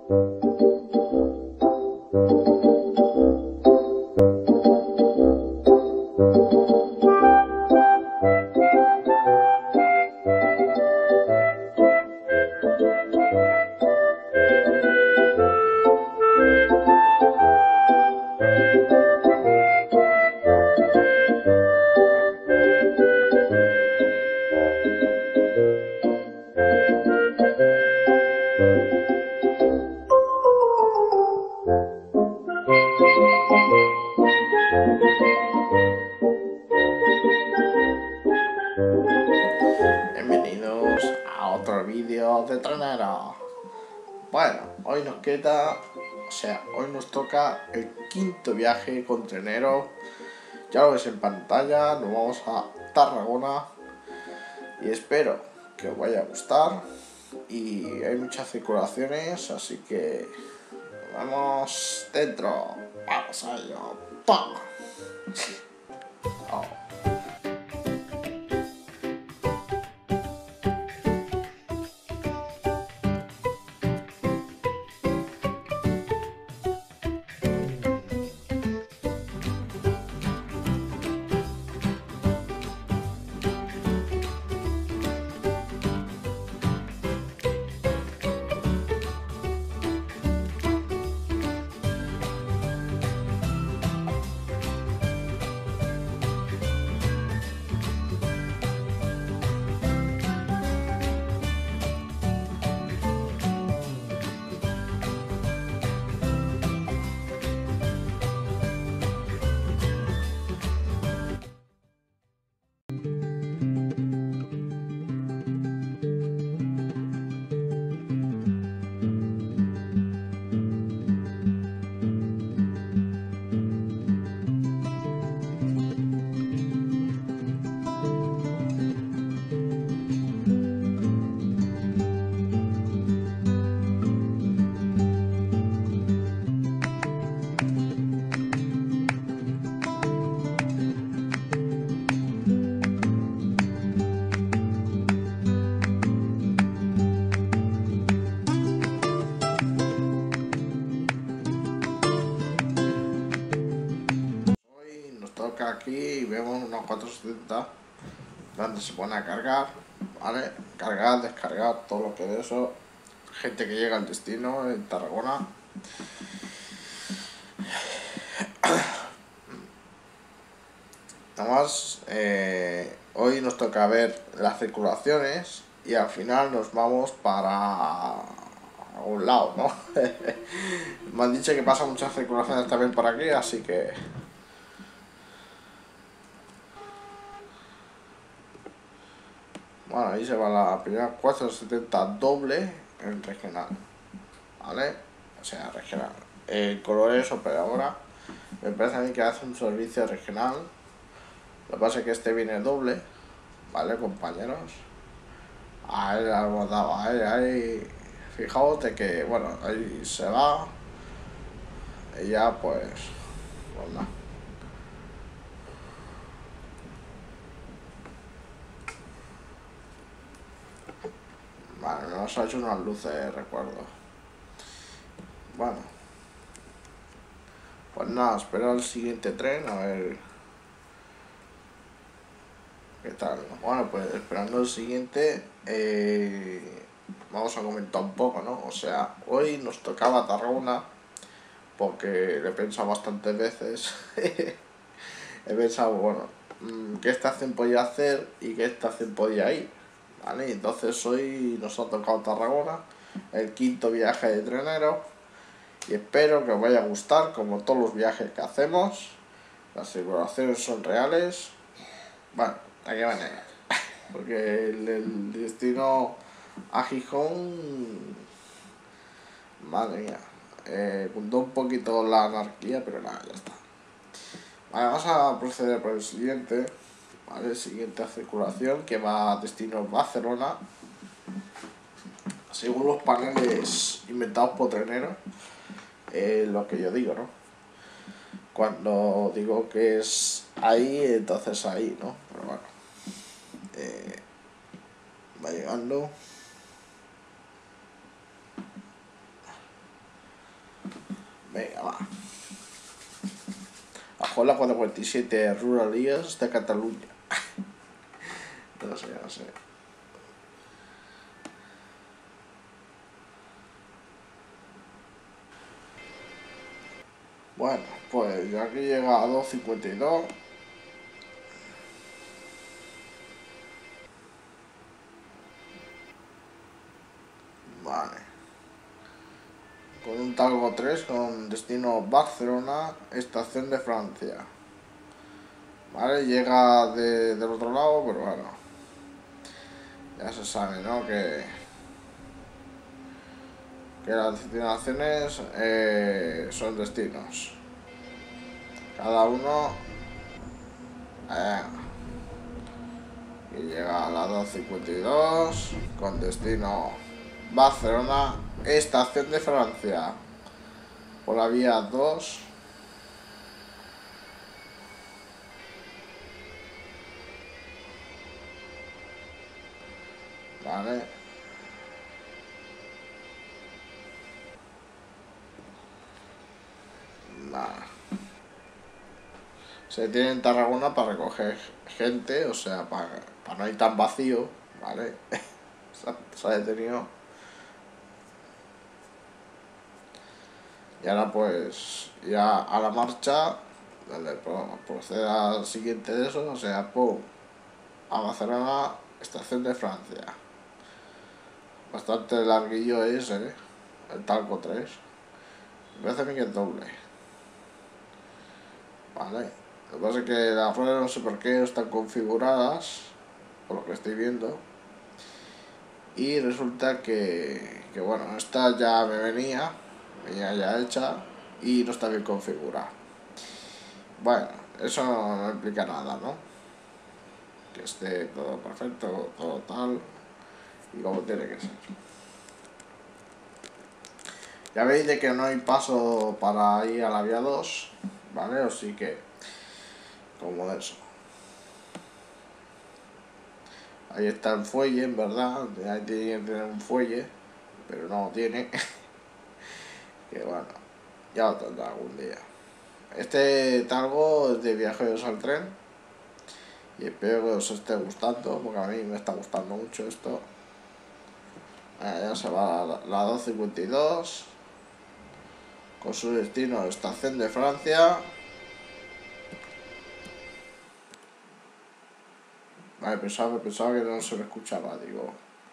Bienvenidos a otro vídeo de Trenero. Bueno, hoy nos queda, hoy nos toca el quinto viaje con Trenero. Ya lo ves en pantalla, nos vamos a Tarragona y espero que os vaya a gustar. Y hay muchas circulaciones, así que vamos dentro. Vamos a ello. ¡Pam! Oh. Toca aquí y vemos unos 470 donde se pone a cargar, ¿vale? Cargar, descargar, todo lo que de eso. Gente que llega al destino en Tarragona. Nada más, hoy nos toca ver las circulaciones y al final nos vamos para un lado, ¿no? Me han dicho que pasan muchas circulaciones también por aquí, así que bueno, ahí se va la primera 470 doble en regional, ¿vale? O sea, regional. El color es operadora. Me parece a mí que hace un servicio regional. Lo que pasa es que este viene doble, ¿vale, compañeros? Ahí le hemos dado, ahí. Fijaos de que, bueno, ahí se va. Y ya pues nada. Vale, nos ha hecho unas luces, recuerdo. Bueno. Pues nada, espero el siguiente tren, a ver qué tal. Bueno, pues esperando el siguiente, vamos a comentar un poco, ¿no? O sea, hoy nos tocaba Tarragona, porque le he pensado bastantes veces. He pensado, bueno, qué estación podía hacer y qué estación podía ir, ¿vale? Entonces hoy nos ha tocado Tarragona, el quinto viaje de Trenero. Y espero que os vaya a gustar, como todos los viajes que hacemos. Las circulaciones son reales. Bueno, aquí van a ir. Porque el destino a Gijón, madre mía, juntó un poquito la anarquía, pero nada, ya está. Vale, vamos a proceder por el siguiente. Vale, siguiente circulación que va a destino Barcelona. Según los paneles inventados por Trenero. Lo que yo digo, ¿no? Cuando digo que es ahí, entonces ahí, ¿no? Pero bueno, va llegando. Venga, va. Bajo la 447 Ruralías de Cataluña. No sé, no sé. Bueno, pues ya que llega a 2.52. Vale. Con un Talgo 3 con destino Barcelona, estación de Francia. Vale, llega del otro lado, pero bueno. Ya se sabe, ¿no? Que las destinaciones son destinos. Cada uno y llega a las 2.52 con destino Barcelona, estación de Francia, por la vía 2. Vale. Vale. Se tiene en Tarragona para recoger gente, o sea, para no ir tan vacío, ¿vale? Se ha detenido. Y ahora pues, ya a la marcha, procede al siguiente de eso, o sea, pum, a Barcelona, estación de Francia. Bastante larguillo es, el Talco 3. Me parece a mí que es doble. Vale. Lo que pasa es que las ruedas no sé por qué están configuradas, por lo que estoy viendo. Y resulta que bueno, esta ya venía ya hecha y no está bien configurada. Bueno, eso no implica nada, ¿no? Que esté todo perfecto, todo tal y como tiene que ser. Ya veis de que no hay paso para ir a la vía 2, ¿vale? Así que, como de eso. Ahí está el fuelle, en verdad, ahí tiene que tener un fuelle, pero no lo tiene. Que bueno, ya lo tendrá algún día. Este Talgo es de viajeros al tren y espero que os esté gustando, porque a mí me está gustando mucho esto. Ya se va la 2.52 con su destino estación de Francia. Vale, pensaba que no se me escuchaba, digo.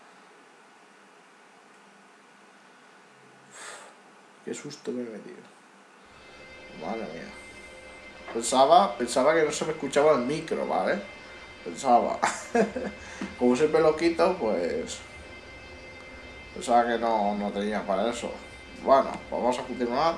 Qué susto me he metido. Madre mía. Pensaba que no se me escuchaba el micro, ¿vale? Pensaba. Como siempre lo quito, pues pensaba que no tenía para eso. Bueno, pues vamos a continuar.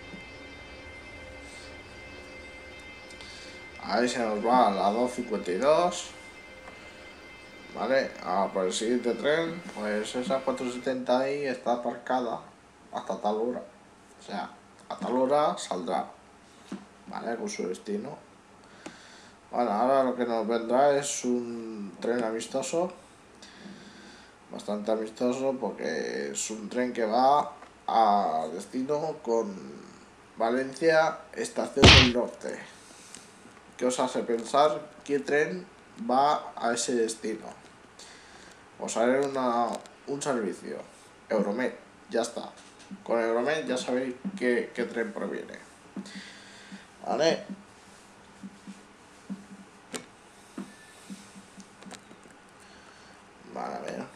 Ahí se nos va a la 2.52. Vale, por el siguiente tren, pues esa 470 ahí está aparcada hasta tal hora. O sea, a tal hora saldrá, ¿vale? Con su destino. Bueno, ahora lo que nos vendrá es un tren amistoso. Bastante amistoso porque es un tren que va a destino con Valencia, estación del norte. ¿Qué os hace pensar qué tren va a ese destino? Os haré un servicio. Euromed, ya está. Con Euromed ya sabéis qué tren proviene. ¿Vale? Vale, a ver.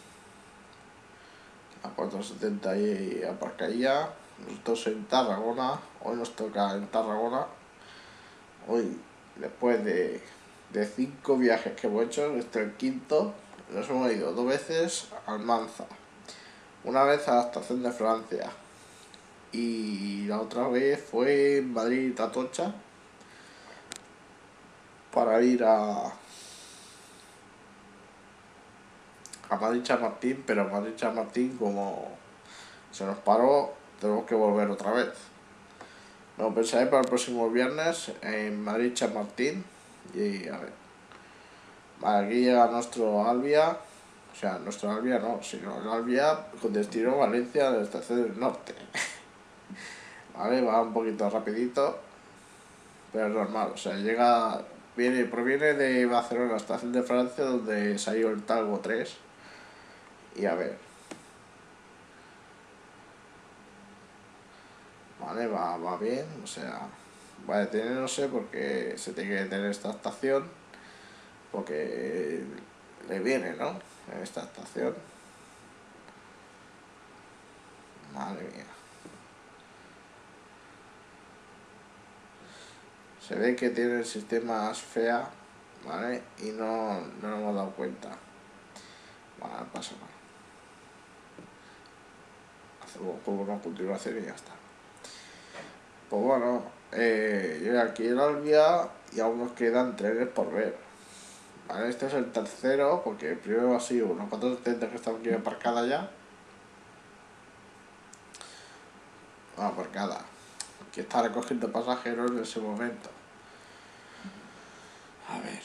A 470 ahí aparcaría. Nosotros en Tarragona. Hoy nos toca en Tarragona. Hoy, después de 5 viajes que hemos hecho, este es el quinto. Nos hemos ido 2 veces a Almanza. Una vez a la estación de Francia. Y la otra vez fue en Madrid-Atocha para ir a Madrid-Chamartín, pero Madrid-Chamartín como se nos paró, tenemos que volver otra vez. Lo pensaré para el próximo viernes en Madrid-Chamartín y a ver. Vale, aquí llega nuestro Albia, o sea, nuestro Albia no, sino el Albia con destino Valencia de la estación del norte. ¿vale? Va un poquito rapidito, pero es normal, o sea, proviene de Barcelona, estación de Francia, donde salió el Talgo 3, y a ver, ¿vale? Va bien, o sea, va a detenerse porque se tiene que detener esta estación, porque le viene, ¿no? En esta estación, madre mía. Se ve que tiene el sistema fea, ¿vale? Y no nos hemos dado cuenta. Vale, no pasa nada. Hacemos como una continuación y ya está. Pues bueno, yo aquí en Albia y aún nos quedan trenes por ver. Vale, este es el tercero, porque el primero ha sido una 470 que está aquí aparcada ya. Bueno, aparcada. Que está recogiendo pasajeros en ese momento. A ver.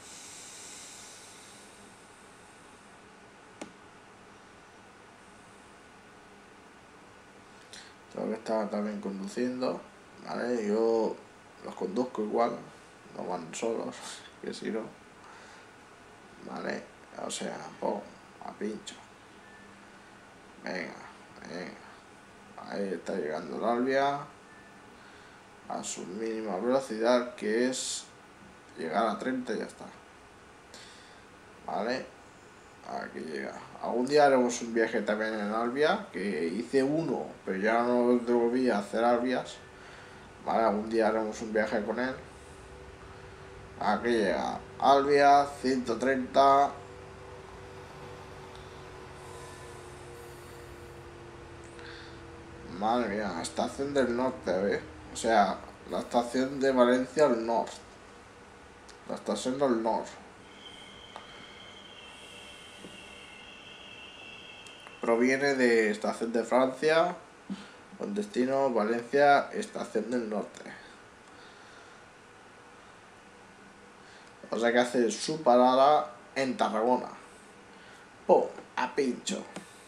Tengo que estar también conduciendo. Vale, yo los conduzco igual. No van solos, que si no. Vale, o sea, pum, a pincho. Venga, venga. Ahí está llegando la Albia a su mínima velocidad, que es llegar a 30 y ya está. Vale, aquí llega. Algún día haremos un viaje también en Albia, que hice uno, pero ya no volví a hacer Albias. Vale, algún día haremos un viaje con él. Aquí llega Albia, 130. Madre mía, estación del norte, ¿ves? O sea, la estación de Valencia al norte. La estación del norte. Proviene de estación de Francia, con destino Valencia, estación del norte. O sea que hace su parada en Tarragona. ¡Pum! A pincho.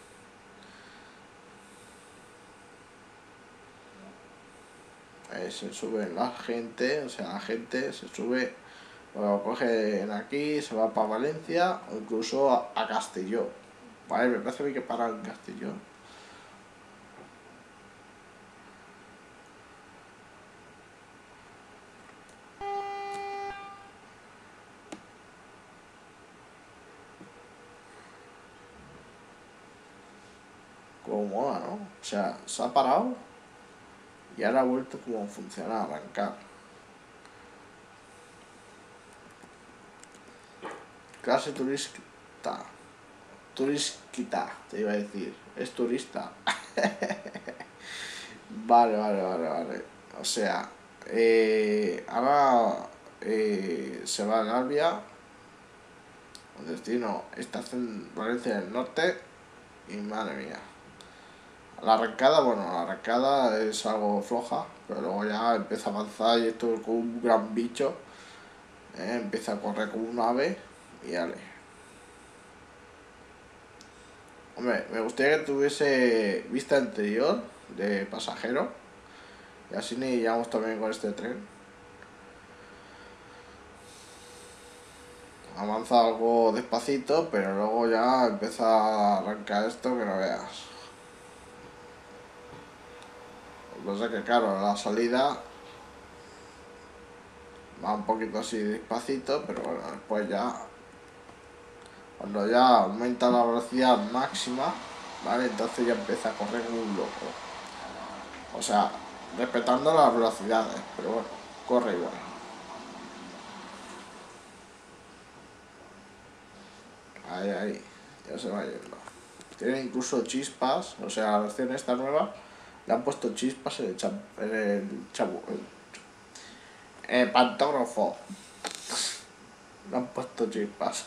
Ahí se sube la gente, o sea, la gente se sube, lo cogen aquí, se va para Valencia o incluso a Castelló. Vale, me parece a mí que para en Castelló. Como mola, ¿no? O sea, se ha parado y ahora ha vuelto como a funcionar, a arrancar. Clase turista. Turisquita, te iba a decir. Es turista. Vale. O sea, ahora se va a Albia, destino estación Valencia del Norte, y madre mía. La arrancada es algo floja, pero luego ya empieza a avanzar y esto es como un gran bicho, empieza a correr como un ave y dale. Hombre, me gustaría que tuviese vista anterior de pasajero y así ni llegamos también con este tren. Avanza algo despacito, pero luego ya empieza a arrancar esto que no veas. Lo que pasa es que claro, la salida va un poquito así despacito, pero bueno, después ya, cuando ya aumenta la velocidad máxima, ¿vale? Entonces ya empieza a correr como un loco. O sea, respetando las velocidades, pero bueno, corre igual. Ahí, ya se va yendo. Tiene incluso chispas, o sea, la versión esta nueva le han puesto chispas en el pantógrafo. Le han puesto chispas.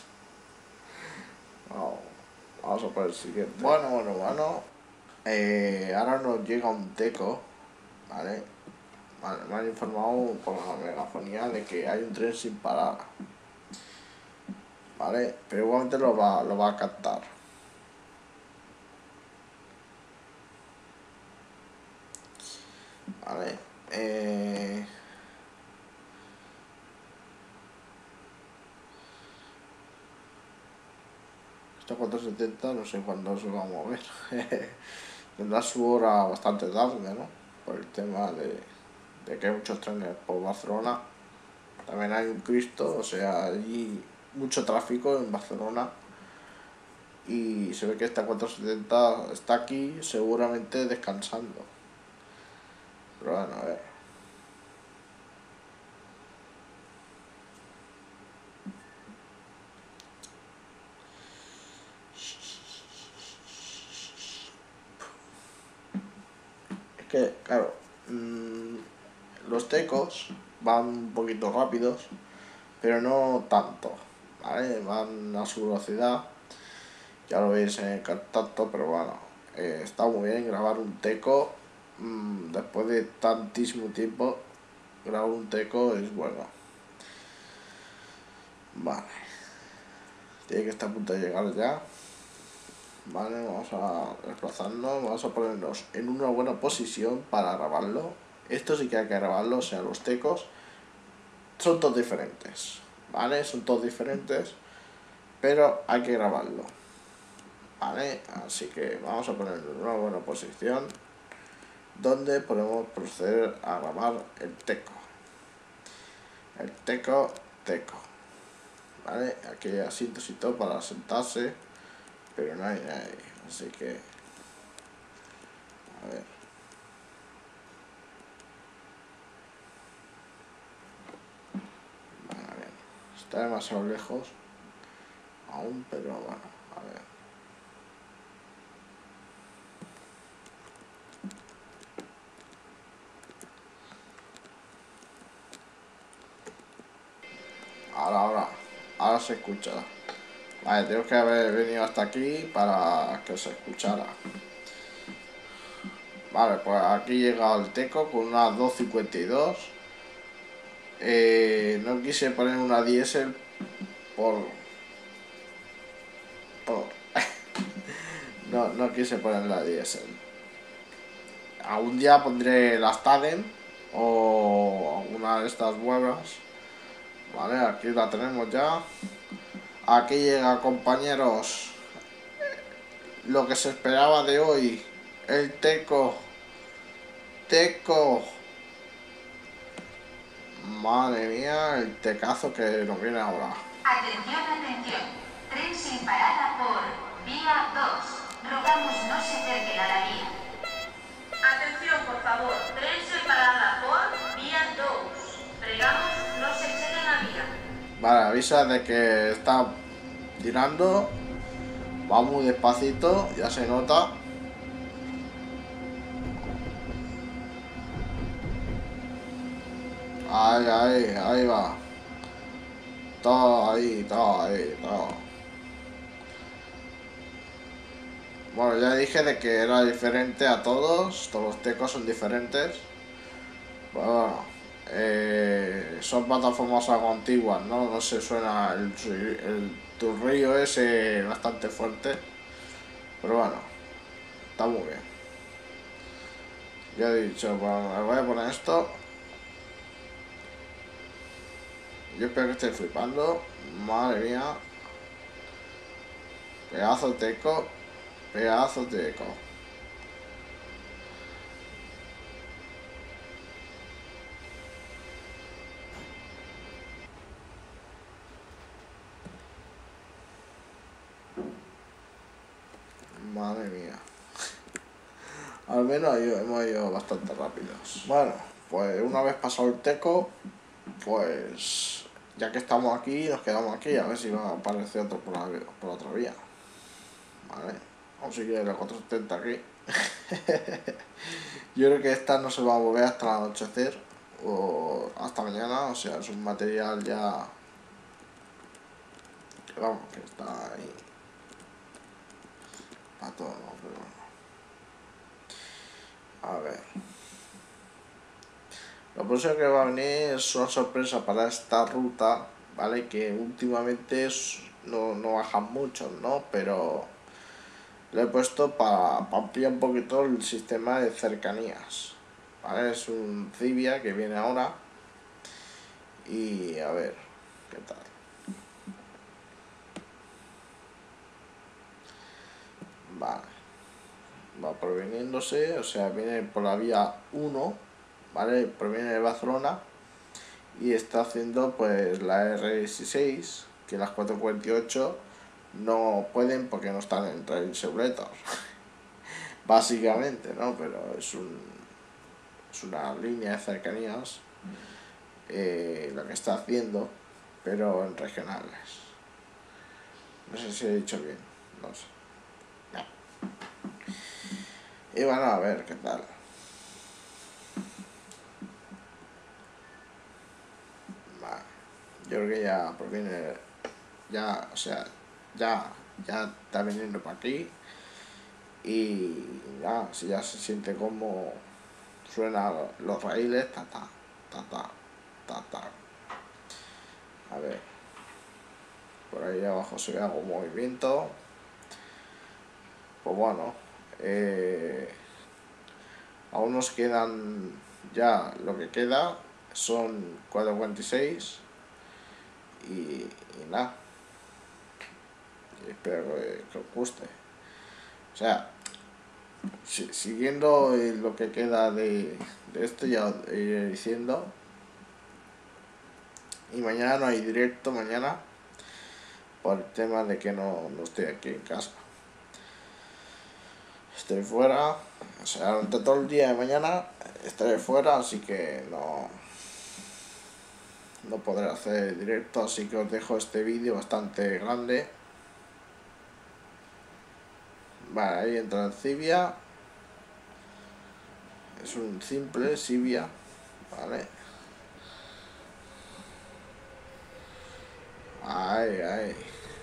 Vamos a por el siguiente. Bueno. Ahora nos llega un teco, ¿vale? Vale, me han informado por la megafonía de que hay un tren sin parar, ¿vale? Pero igualmente lo va a captar. ¿vale? Esta 470 no sé cuándo se va a mover. Tendrá su hora bastante tarde, ¿no? Por el tema de que hay muchos trenes por Barcelona. También hay un Cristo, o sea, hay mucho tráfico en Barcelona. Y se ve que esta 470 está aquí seguramente descansando. Pero bueno, a ver. Es que, claro, los tecos van un poquito rápidos, pero no tanto, ¿vale? Van a su velocidad, ya lo veis en el contacto, pero bueno, está muy bien grabar un teco. Después de tantísimo tiempo, grabar un teco es bueno. Vale, tiene que estar a punto de llegar ya. Vale, vamos a desplazarnos, vamos a ponernos en una buena posición para grabarlo. Esto sí que hay que grabarlo, o sea, los tecos son todos diferentes, ¿vale? Son todos diferentes, pero hay que grabarlo, ¿vale? Así que vamos a ponernos en una buena posición donde podemos proceder a grabar el teco. El teco, ¿vale? Aquí hay asientos y todo para sentarse, pero no hay nadie, así que, a ver. Está demasiado lejos aún, pero bueno, a ver. Ahora se escucha. Vale, tengo que haber venido hasta aquí para que se escuchara. Vale, pues aquí llega el teco con una 252. No quise poner una diésel por no quise poner la diésel. Algún día pondré las Tadem o alguna de estas buenas. Vale, aquí la tenemos ya. Aquí llega, compañeros, lo que se esperaba de hoy. El teco. Madre mía, el tecazo que nos viene ahora. Atención, atención. Tren sin parada por vía 2. Rogamos no se acerquen a la vía. Atención, por favor. Tren sin parada por vía 2. Pregamos no se exceden la vía. Vale, avisa de que está tirando. Va muy despacito, ya se nota. Ahí va. Todo ahí. Bueno, ya dije de que era diferente a todos los tecos son diferentes. Bueno, son plataformas algo antiguas, ¿no? No se suena el turrillo ese bastante fuerte. Pero bueno, está muy bien. Ya he dicho, bueno, me voy a poner esto. Yo espero que esté flipando. Madre mía. Pedazo teco. Madre mía. Al menos hemos ido bastante rápidos. Bueno, pues una vez pasado el teco, pues ya que estamos aquí, nos quedamos aquí a ver si va a aparecer otro por otra vía. Vale, vamos a seguir la 470 aquí. Yo creo que esta no se va a mover hasta el anochecer o hasta mañana, o sea, es un material ya que vamos, que está ahí para todo, ¿no? Pero bueno. A ver. Lo próximo que va a venir es una sorpresa para esta ruta, ¿vale? Que últimamente no bajan mucho, ¿no? Pero lo he puesto para ampliar un poquito el sistema de cercanías, ¿vale? Es un Cibia que viene ahora. Y a ver, ¿qué tal? Vale, va proveniéndose, o sea, viene por la vía 1, ¿vale? Proviene de Barcelona y está haciendo pues la R16, que las 448 no pueden porque no están en Trail Simulator, básicamente, ¿no? Pero es una línea de cercanías lo que está haciendo, pero en regionales. No sé si he dicho bien, no sé. No. Y bueno, a ver qué tal. Vale. Yo creo que ya proviene, ya, o sea, ya está viniendo para aquí. Y ya, si ya se siente como suenan los raíles, ta ta, ta ta, ta ta. A ver, por ahí abajo se ve algún movimiento. Pues bueno, aún nos quedan, ya lo que queda son 4.46 y nada, y espero que os guste. O sea, siguiendo lo que queda de esto ya os iré diciendo. Y mañana no hay directo, mañana, por el tema de que no estoy aquí en casa. Estoy fuera, o sea, durante todo el día de mañana estaré fuera, así que no podré hacer directo, así que os dejo este vídeo bastante grande. Vale, ahí entra en Cibia. Es un simple Cibia, vale. Ahí.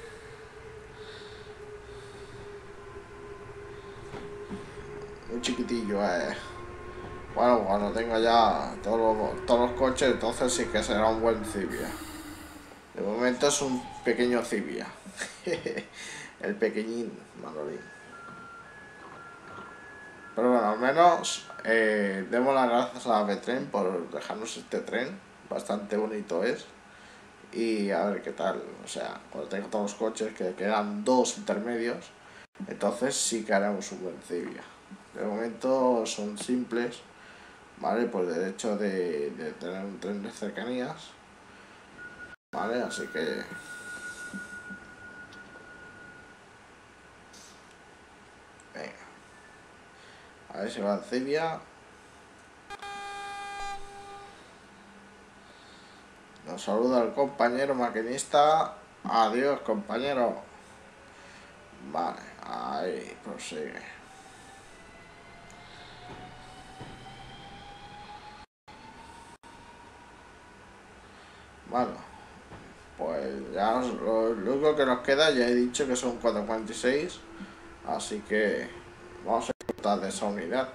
Muy chiquitillo, Bueno, cuando tenga ya todos los coches, entonces sí que será un buen Cibia. De momento es un pequeño Cibia. El pequeñín Manolín. Pero bueno, al menos demos las gracias a Betren por dejarnos este tren. Bastante bonito es. Y a ver qué tal. O sea, cuando tenga todos los coches, que quedan dos intermedios, entonces sí que haremos un buen Cibia. De momento son simples, ¿vale? Por el hecho de tener un tren de cercanías, ¿vale? Así que venga, a ver si va en Cibia. Nos saluda el compañero maquinista. Adiós, compañero. Vale, ahí prosigue. Bueno, pues ya lo único que nos queda, ya he dicho que son 4.46, así que vamos a disfrutar de esa unidad.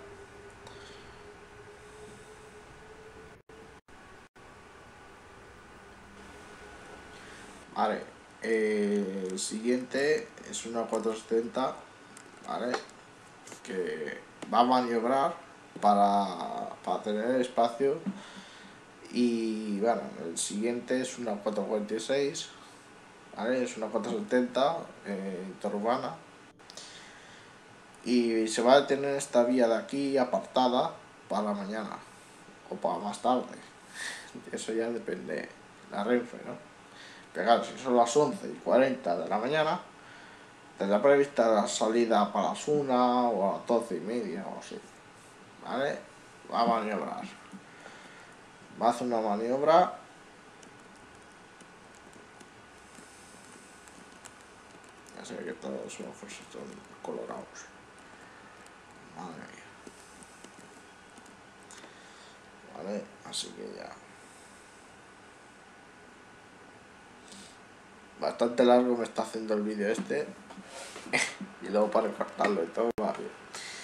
Vale, el siguiente es una 470, ¿vale? Que va a maniobrar para tener espacio. Y bueno, el siguiente es una 446, ¿vale? Es una 470 interurbana. Y se va a tener esta vía de aquí apartada para la mañana o para más tarde. Eso ya depende de la Renfe, ¿no? Pero claro, si son las 11:40 de la mañana, tendrá prevista la salida para las 1 o a las 12:30 o así, ¿vale? Va a maniobrar. Va a hacer una maniobra. Ya sé que todos los ojos están colorados. Madre mía. Vale, así que ya. Bastante largo me está haciendo el vídeo este. Y luego para recortarlo y todo va bien.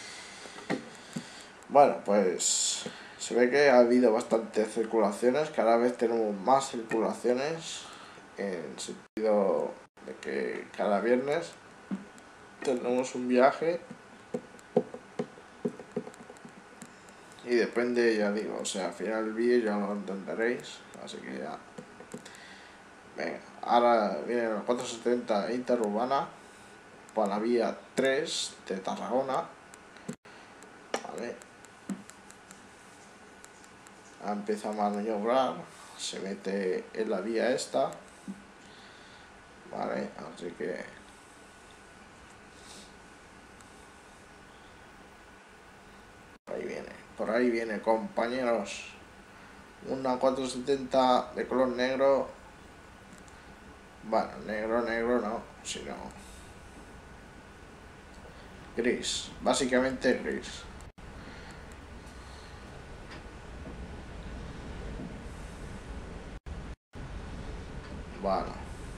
Bueno, pues se ve que ha habido bastantes circulaciones. Cada vez tenemos más circulaciones. En sentido de que cada viernes tenemos un viaje. Y depende, ya digo, o sea, al final del vídeo ya lo entenderéis, así que ya. Venga, ahora viene la 470 interurbana para la vía 3 de Tarragona. Vale. Empieza a maniobrar, se mete en la vía esta. Vale, así que por ahí viene, compañeros, una 470 de color negro. Bueno, negro no, sino gris, básicamente gris. Bueno,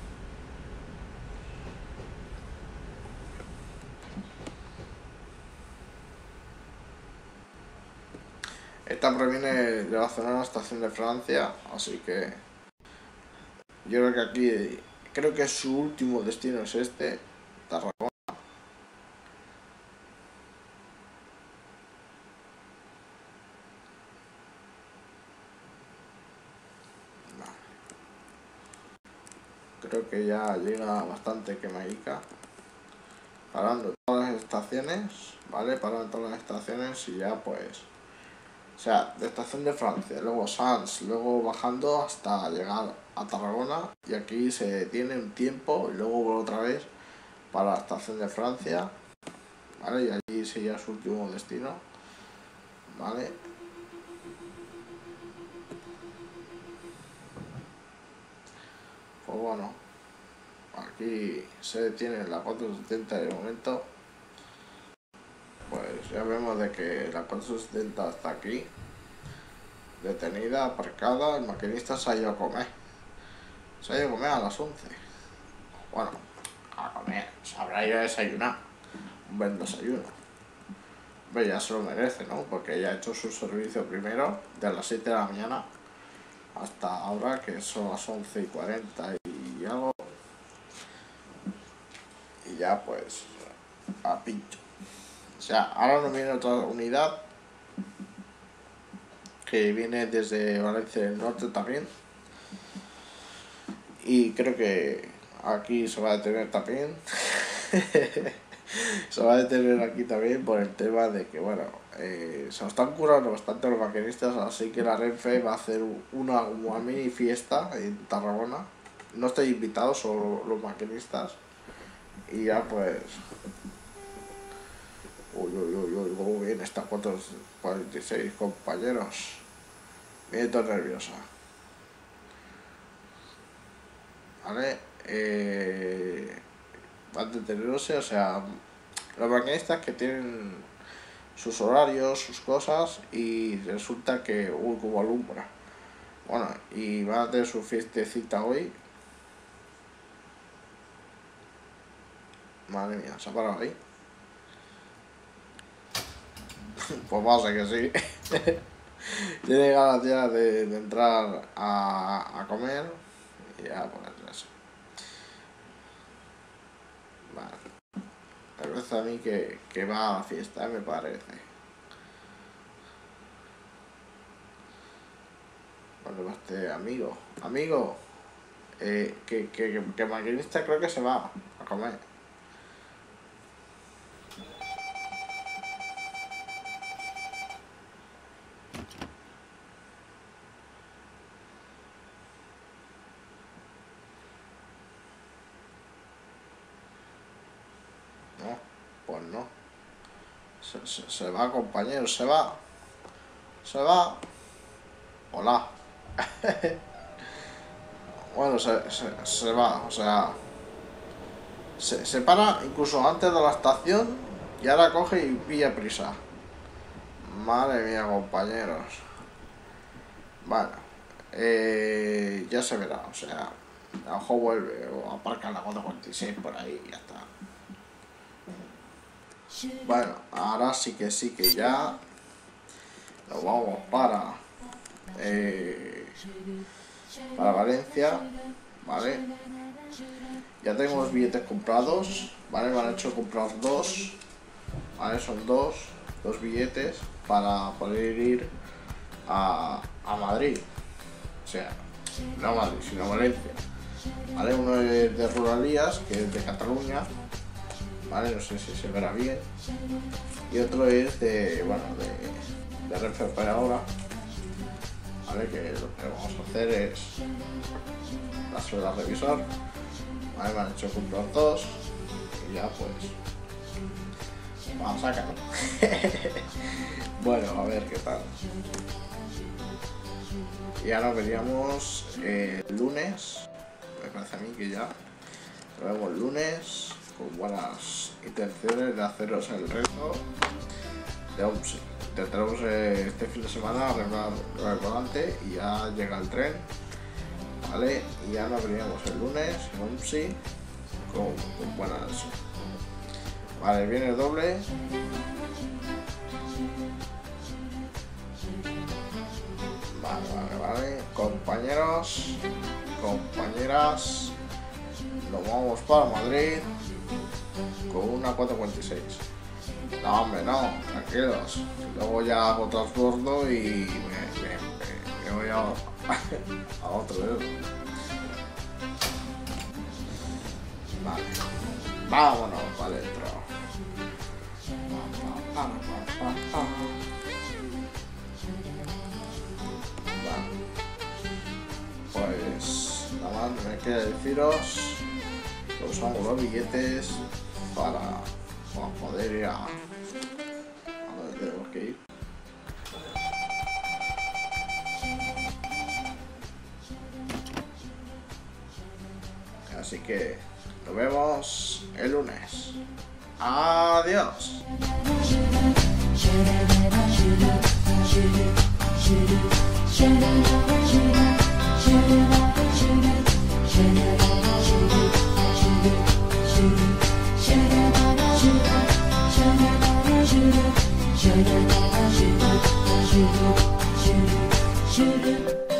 esta proviene de la zona de la estación de Francia, así que yo creo que aquí, creo que su último destino es este, Tarragona. Creo que ya llega bastante quemadica. Parando en todas las estaciones, ¿vale? Parando en todas las estaciones y ya pues... O sea, de estación de Francia, luego Sants, luego bajando hasta llegar a Tarragona y aquí se detiene un tiempo y luego vuelve otra vez para la estación de Francia, ¿vale? Y allí sería su último destino, ¿vale? Pues bueno, aquí se detiene la 470 de momento. Pues ya vemos de que la 470 está aquí, detenida, aparcada. El maquinista se ha ido a comer. Se ha ido a comer a las 11. Bueno, a comer, se habrá ido a desayunar. Un buen desayuno. Hombre, ya se lo merece, ¿no? Porque ya ha hecho su servicio primero, de las 7 de la mañana hasta ahora, que son las 11:40 y algo. Y ya pues, a pincho. O sea, ahora nos viene otra unidad que viene desde Valencia del Norte también. Y creo que aquí se va a detener también. Se va a detener aquí también por el tema de que, bueno, se lo están curando bastante los maquinistas, así que la Renfe va a hacer una mini fiesta en Tarragona. No estoy invitado, solo los maquinistas. Y ya pues... Uy, cómo viene esta 446, compañeros. Viene todo nerviosa. ¿Vale? Va a detenerse, o sea, los maquinistas que tienen sus horarios, sus cosas, y resulta que, uy, como alumbra. Bueno, y van a tener su fiestecita hoy. Madre mía, se ha parado ahí. Pues pasa que sí. Tiene ganas ya de entrar a comer y ya ponerse eso. Vale. Me parece a mí que va a la fiesta, me parece. Bueno, este amigo. Amigo. Que maquinista creo que se va a comer. No, pues no. Se va, compañero, se va. Se va. Hola. Bueno, se va, o sea... Se para incluso antes de la estación y ahora coge y pilla prisa. Madre mía, compañeros. Bueno, ya se verá, o sea, a lo mejor vuelve o aparca en la 446 por ahí y ya está. Bueno, ahora sí que ya nos vamos para Valencia, ¿vale? Ya tengo los billetes comprados, ¿vale? Me han hecho comprar dos, ¿vale? Son dos billetes para poder ir a Madrid. O sea, no a Madrid, sino a Valencia. ¿Vale? Uno es de Ruralías, que es de Cataluña, ¿vale? No sé si se verá bien. Y otro es de, bueno, de Renfe Operadora, ¿vale? Que lo que vamos a hacer es darse a revisar, ¿vale? Me han hecho comprar dos y ya pues vamos a sacarlo. Bueno, a ver qué tal. Ya nos veríamos el lunes, me parece a mí que ya nos vemos el lunes con buenas intenciones de haceros el reto de OMSI. Intentaremos este fin de semana arreglar el volante y ya llega el tren, ¿vale? Y ya nos veríamos el lunes en OMSI con buenas. Vale, viene doble. Vale, compañeros, compañeras, nos vamos para Madrid con una 446. No, hombre, no, tranquilos. Luego ya hago transbordo y me voy a otro dedo. Vale, vámonos para adentro. Pues nada más me queda deciros que usamos los billetes para poder ir a donde tenemos que ir. Así que nos vemos el lunes. Adiós. Shoot it.